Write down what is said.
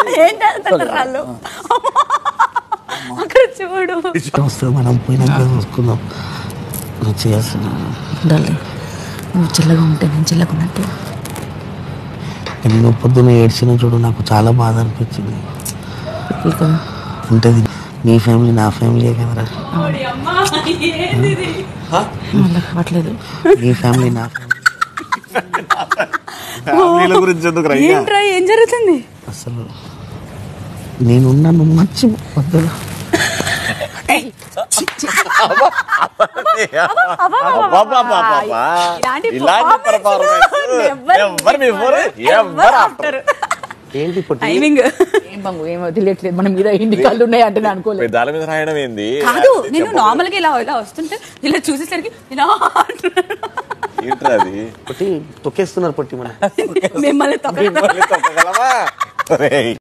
ఏంటంటారు అక్కడ చూడు మనం పోయినాక చూసుకుందాం. నువ్వు చేస్తున్నాను నువ్వు చిల్లగా ఉంటే నేను చిల్లకున్నట్టు. నేను పొద్దున్న ఏడ్చిన చూడు, నాకు చాలా బాధ అనిపించింది. ఉంటుంది నీ ఫ్యామిలీ నా ఫ్యామిలీ కదరా. కావట్లేదు నీ ఫ్యామిలీ నా ఫ్యామిలీ గురించి ఏం జరుగుతుంది అసలు. నేనున్నా నువ్వు మంచి పొద్దున ఏంటి ఏమో తెలియట్లేదు. మన మీద ఎన్ని కళ్ళు ఉన్నాయి అంటే అనుకోలేదు. దాని మీద రాయడం ఏంది కాదు, నేను నార్మల్ గా ఇలా వస్తుంటే ఇలా చూసేసరికి ఇలా పొట్టి తొక్కేస్తున్నారు పొట్టి మన మిమ్మల్ని తొక్కగలమా.